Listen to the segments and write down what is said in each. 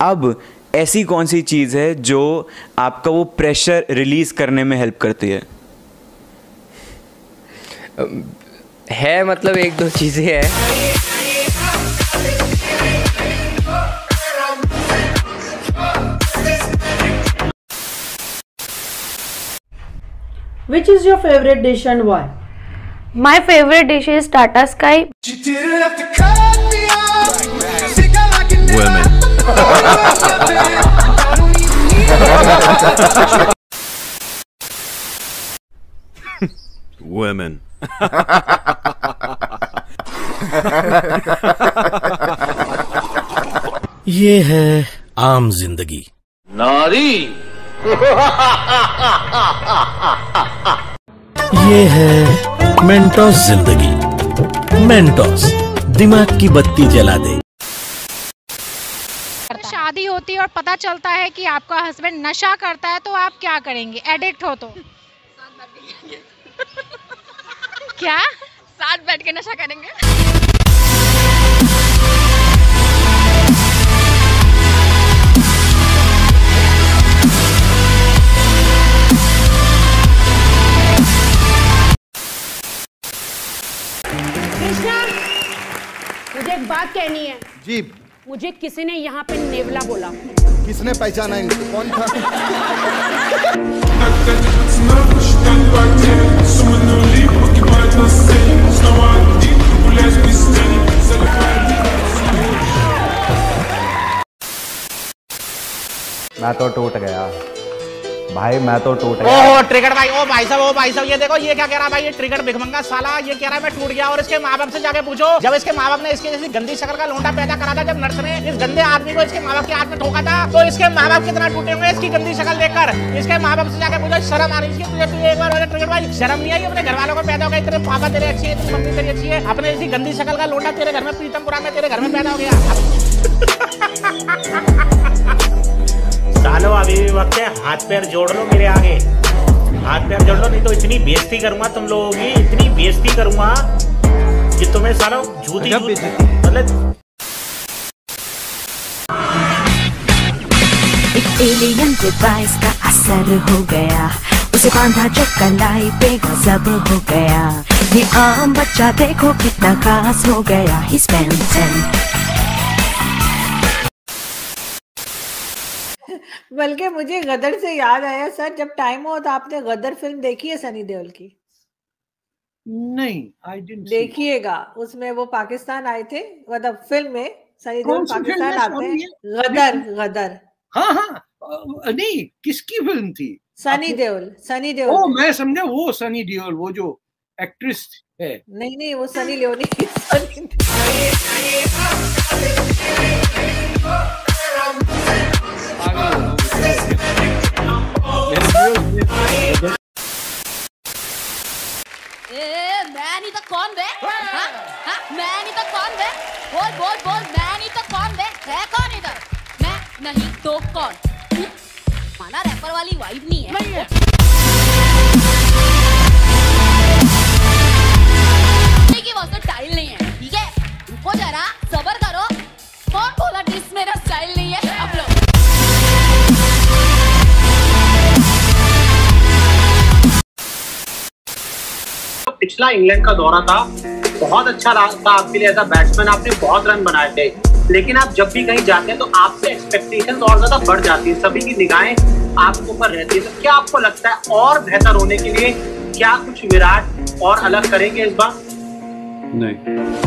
अब ऐसी कौन सी चीज़ है जो आपका वो प्रेशर रिलीज़ करने में हेल्प करती है? मतलब एक दो चीज़ें हैं। Which is your favorite dish and why? My favorite dish is Tata Sky. Women. Women. ये है आम जिंदगी। नारी। ये है मेंटोस जिंदगी। मेंटोस दिमाग की बत्ती जला दे। शादी होती है और पता चलता है कि आपका हस्बैंड नशा करता है तो आप क्या करेंगे? एडिक्ट हो तो क्या साथ बैठ के नशा करेंगे? मुझे एक बात कहनी है जी। मुझे किसी ने यहाँ पे नेवला बोला। किसने पहचाना इनको? कौन था? मैं तो टूट गया भाई, मैं तो टूट गया। ओह ट्रिगर भाई, ओ भाई साहब ये देखो, ये क्या कह रहा है भाई? ये ट्रिगर भिखमंगा साला ये कह रहा है मैं टूट गया। और इसके माँ बाप से जाके पूछो, जब इसके माँ बाप ने इसके जैसी गंदी शक्ल का लोंडा पैदा करा था, जब नर्स ने इस गंदे आदमी को इसके माँ बाप के हाथ में ठोका था, तो इसके माँ बाप कितना टूटे होंगे इसकी गंदी शक्ल देखकर। इसके माँ बाप से जाके पूछो, शर्म आ रही है तुझे? तुझे एक बार ट्रिगर भाई शर्म नहीं आई? अपने घर वालों को पैदा हो गया, तेरे पापा तेरे अच्छे है, तेरी मम्मी तेरी अच्छी है, अपने इसी गंदी शक्ल का लोंडा तेरे घर में प्रीतमपुरा में तेरे घर में पैदा हो गया। सालो अभी वक्त है, हाथ पैर जोड़ लो मेरे आगे, हाथ पैर जोड़ लो, नहीं तो इतनी बेइज्जती करूंगा तुम लोगों की, इतनी बेइज्जती करूंगा कि तुम्हें सालो झूठी मतलब। एक एलियन डिवाइस का असर हो गया, उसे बांधा जो कलाई पे गजब हो गया। ये आम बच्चा देखो कितना खास हो गया। ही बल्कि मुझे गदर से याद आया सर, जब टाइम हो तो आपने गदर फिल्म देखी है सनी देओल की? नहीं, आई डिडंट। देखिएगा, उसमें वो पाकिस्तान आए थे, मतलब फिल्म में सनी देओल पाकिस्तान आते हैं। गदर गदर। हाँ हाँ, नहीं किसकी फिल्म थी? सनी देओल। ओ मैं समझा वो सनी देओल, वो जो एक्ट्रेस है। नहीं वो सनी लियोनी। मैं नहीं तो कौन बे? मैं नहीं तो कौन बे? बोल मैं नहीं तो कौन बे? है कौन इधर? मैं नहीं तो कौन? माना रैपर वाली वाइब नहीं है। कि वो तो स्टाइल नहीं है, ठीक है? रुको जरा, सब्र करो। कौन बोला डिस मेरा स्टाइल नहीं है? अब लो। पिछला इंग्लैंड का दौरा था, बहुत अच्छा रहा था आपके लिए एज अ बैट्समैन, आपने बहुत रन बनाए थे, लेकिन आप जब भी कहीं जाते हैं तो आपसे एक्सपेक्टेशंस और ज्यादा बढ़ जाती है, सभी की निगाहें आपके ऊपर रहती है। तो क्या आपको लगता है और बेहतर होने के लिए क्या कुछ विराट और अलग करेंगे इस बार? नहीं।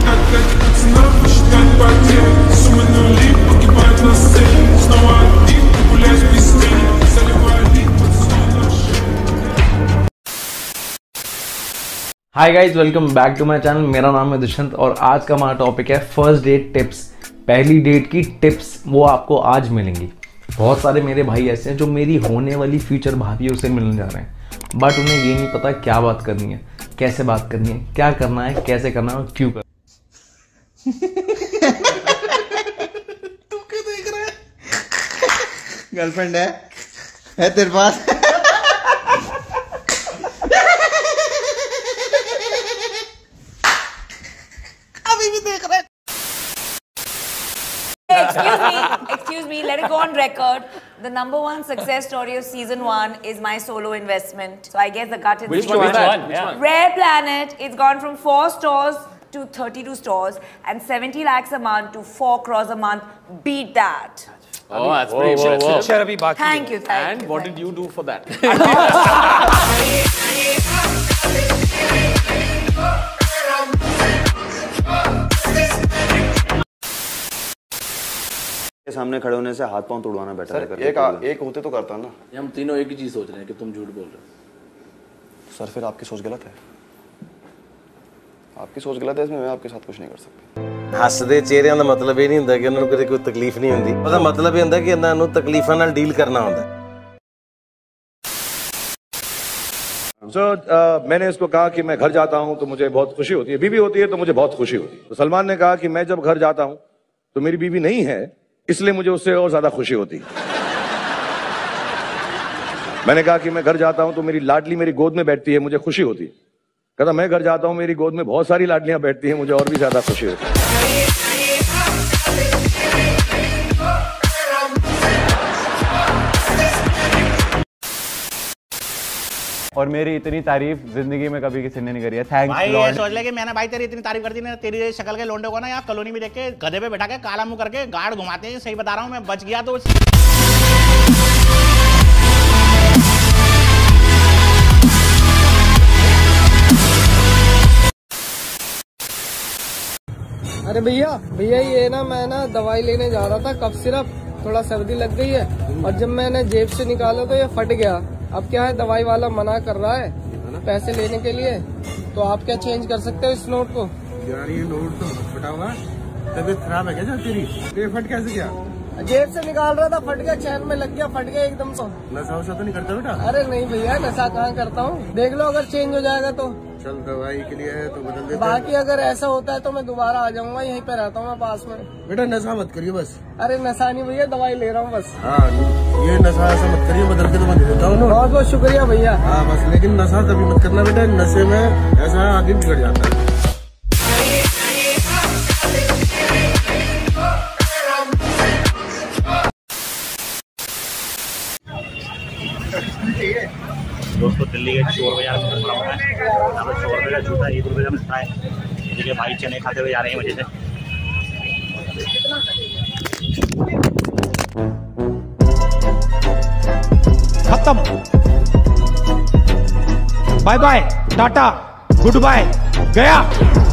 Hi guys, welcome back to my channel. मेरा नाम है दुष्यंत और आज का हमारा टॉपिक है फर्स्ट डेट टिप्स। पहली डेट की टिप्स वो आपको आज मिलेंगी। बहुत सारे मेरे भाई ऐसे हैं जो मेरी होने वाली फ्यूचर भाभी से मिलने जा रहे हैं, बट उन्हें ये नहीं पता क्या बात करनी है, कैसे बात करनी है, क्या करना है, कैसे करना है और क्यों करना तू क्यों देख रहा है? गर्लफ्रेंड है तेरे पास? excuse me, let it go on record. The #1 success story of season 1 is my solo investment. So I guess the gut is Which one? Yeah. Rare Planet. It's gone from 4 stores to 32 stores and 70 lakhs a month to 4 crores a month. Beat that. Oh, that's pretty impressive. Thank you. And what did you do for that? सामने खड़े होने से हाथ पांव तोड़वाना better है। एक होते तो करता ना। हम तीनों एक ही चीज सोच रहे हैं कि तुम झूठ बोल रहे हो। सर फिर आपकी सोच गलत है। आपकी सोच गलत है, इसमें मैं आपके साथ कुछ नहीं कर सकता। हੱਸਦੇ ਚਿਹਰਿਆਂ ਦਾ ਮਤਲਬ ਇਹ ਨਹੀਂ ਹੁੰਦਾ ਕਿ ਉਹਨਾਂ ਨੂੰ ਕੋਈ ਤਕਲੀਫ ਨਹੀਂ ਹੁੰਦੀ। ਉਹਦਾ ਮਤਲਬ ਇਹ ਹੁੰਦਾ ਕਿ ਇਹਨਾਂ ਨੂੰ ਤਕਲੀਫਾਂ ਨਾਲ ਡੀਲ ਕਰਨਾ ਹੁੰਦਾ। मैंने इसको कहा कि मैं घर जाता हूं तो मुझे बहुत खुशी होती है, बीवी होती है तो मुझे बहुत खुशी होती है। तो सलमान ने कहा कि मैं जब घर जाता हूं तो मेरी बीवी नहीं है, इसलिए मुझे उससे और ज्यादा खुशी होती है। मैंने कहा कि मैं घर जाता हूं तो मेरी लाडली मेरी गोद में बैठती है, मुझे खुशी होती है। कहता मैं घर जाता हूं मेरी गोद में बहुत सारी लाडलियां बैठती हैं, मुझे और भी ज्यादा खुशी होती है। और मेरी इतनी तारीफ जिंदगी में कभी किसी ने नहीं करी है। थैंक्स भाई लॉर्ड। ये सोच ले कि मैंने भाई तेरी इतनी तारीफ कर दी ना, तेरी शक्ल के लोंडे को ना यहाँ कॉलोनी में देख के गधे पे बैठा के काला मुंह करके गार्ड घुमाते हैं। सही बता रहा हूँ मैं, बच गया तो अरे भैया ये ना मैं ना दवाई लेने जा रहा था, कफ सिरप, थोड़ा सर्दी लग गई है और जब मैंने जेब से निकाला तो ये फट गया। अब क्या है, दवाई वाला मना कर रहा है पैसे लेने के लिए, तो आप क्या चेंज कर सकते हो इस नोट को? यार ये नोट तो फटा हुआ, तबीयत खराब है क्या तेरी? ये फट कैसे गया? जेब से निकाल रहा था, फट गया, चैन में लग गया, फट गया एकदम। तो नशा वशा तो नहीं करता बेटा? अरे नहीं भैया, नशा कहाँ करता हूँ, देख लो अगर चेंज हो जाएगा तो। चल दवाई के लिए है तो बदल देते। बाकी अगर ऐसा होता है तो मैं दोबारा आ जाऊंगा, यहीं पे रहता हूँ मैं पास में। बेटा नशा मत करिए बस। अरे नशा नहीं भैया, दवाई ले रहा हूँ बस। हाँ ये नशा ऐसा मत करिए, बदल के तो मैं दे देता हूँ। बहुत बहुत शुक्रिया भैया। हाँ बस, लेकिन नशा कभी मत करना बेटा, नशे में ऐसा आगे बिगड़ जाता है। दोस्तों दिल्ली के चोर बाजार में पड़ा हुआ है, यहाँ पर 100 रुपये का जूता 1 रुपये का मिलता है। देखिए भाई चने खाते हुए जा रहे हैं वजह से। खत्म, bye bye, tata, good bye, गया।